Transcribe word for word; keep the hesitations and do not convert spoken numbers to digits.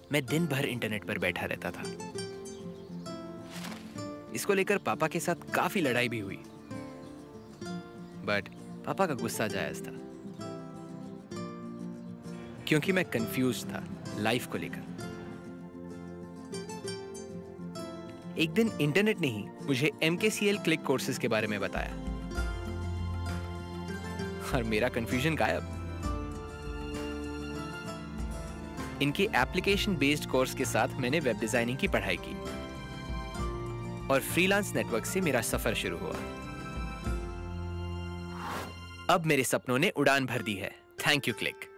मैं दिन भर इंटरनेट पर बैठा रहता था। इसको लेकर पापा के साथ काफी लड़ाई भी हुई, बट पापा का गुस्सा जायज था क्योंकि मैं कंफ्यूज था लाइफ को लेकर। एक दिन इंटरनेट ने ही मुझे एम के सी एल क्लिक कोर्सेज के बारे में बताया और मेरा कंफ्यूजन गायब। इनके एप्लीकेशन बेस्ड कोर्स के साथ मैंने वेब डिजाइनिंग की पढ़ाई की और फ्रीलांस नेटवर्क से मेरा सफर शुरू हुआ। अब मेरे सपनों ने उड़ान भर दी है। Thank you click.